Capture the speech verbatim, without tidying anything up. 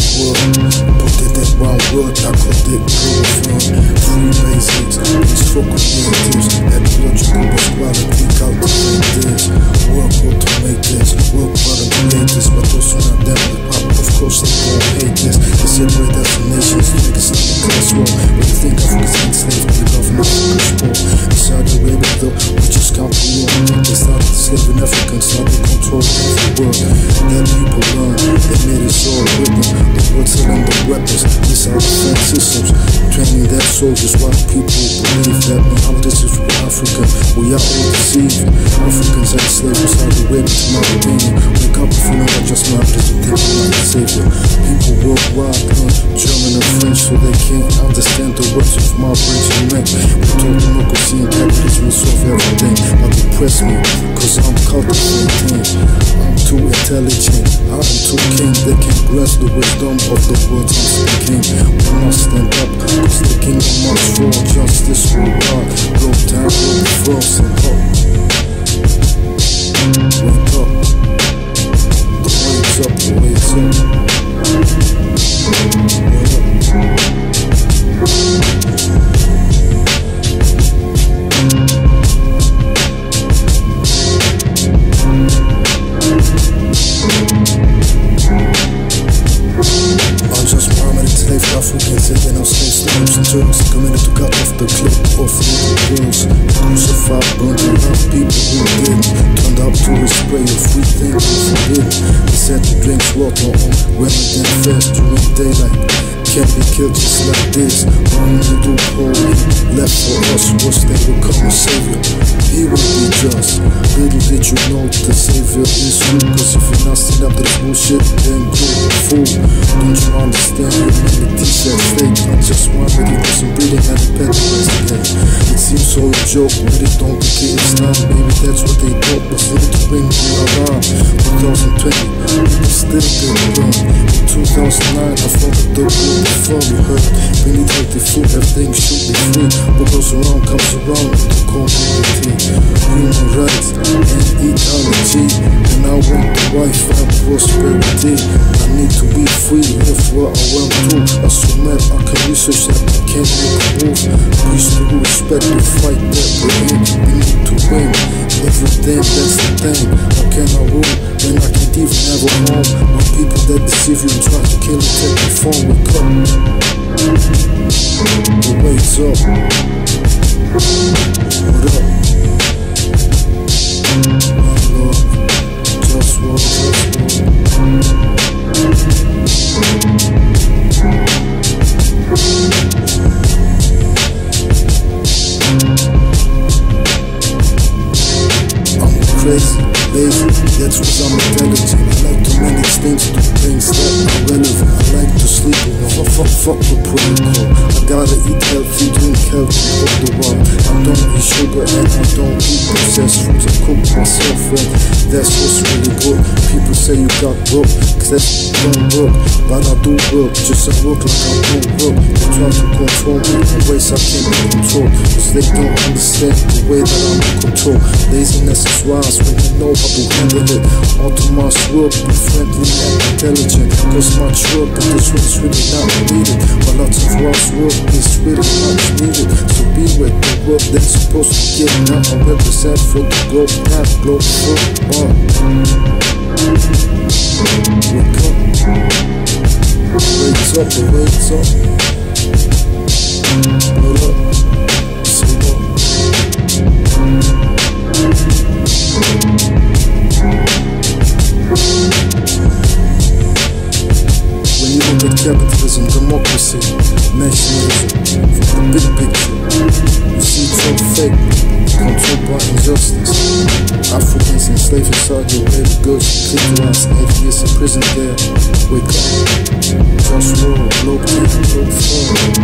world. Put it in one word, I called it Globalfirm. Three basics, these four creatives. Ecological equality, cultivate this. Work hard to make this, work hard to create this. But also not them, of course they gon' hate this. They separate us from nations, to make us like a class war. When you think Africa's enslaved, the government is poor. In Saudi Arabia though, we just count the war. They started enslaving Africans, now they control every world. Then people learn, they made us all with them. The world selling the weapons, missile defense systems, training their soldiers. While people believe that now this is for Africa, we are all deceived. Africans enslaved in Saudi Arabia to Mauritania. Wake up if you know that just now doesn't think you're like a savior. People worldwide learn German and French so they can't understand the words of my French and French. We told democracy and capitalism will solve everything, but they press me, cause I'm cultivating. I'm too intelligent, I am too keen. They can't grasp the wisdom of the words I'm speaking. We must stand up, cause the kingdom must fall. Justice will rise, Globetown will be frozen up. Wake up, the wake's up, the wake's up. Africans sitting on slave slaves and Turks committed to cut off the clip of little girls. Crucified, burned and love people who didn't. Turned up to a spray of free things forbidden. He said to drink water on women and fast during daylight. Can't be killed just like this. Only loophole he left for us was they will come a savior. He will be just. Little did you know the savior is you. Cause if you're not standing up to this bullshit, then you're a fool. Don't you understand humanity's at stake? I just want that he wasn't breathing at the Pentecost today. It seems so a joke, but it don't think it's not. Maybe that's what they thought was there to bring you around. twenty twenty, people still didn't run. In two thousand nine, I thought that the world before we heard. We need healthy food, everything should be free. What goes around comes around in the community. Human rights and ecology. And I want the wife and prosperity. I need to be free, live where I want to. As so mad, I can research that I can't make a move. Peace to respect the fight that we're in. We need to win. Everything, that's the thing. How can I rule when I can't even have a home? When people that deceive you and try to kill you take your phone. Wake up, the wake's up. What up? My Lord, JustWar, JustWar. I'm crazy, lazy, that's because I'm intelligent. I like to manage things, do things that are relevant. I like to sleep alone, fuck, fuck, fuck the protocol. I gotta eat healthy, drink healthy, fuck the world. I don't eat sugar and I don't eat processed foods. I cook myself and that's what's really good. People say you got broke, cause that don't work. But I do work, just I work like I don't work. They try to control me in ways I can't control, cause they don't understand the way that I'm in control. Laziness is wise when you know how to handle it. Autonomous work, be friendly and intelligent. Cause much work, but this one's really not needed. But lots of work's work is really not needed. So be with the work that's supposed to get now. I represent for the globe, not globe for one. Wake up, wakes up, the wakes up. Hold up, say what? When you look at capitalism, democracy, nationalism, from the big picture, you see it's all fake, controlled by injustice. Africans enslaved in Saudi Arabia, girls clitoris, eight years in prison there. Wake up, JustWar, Globetown, Globalfirm.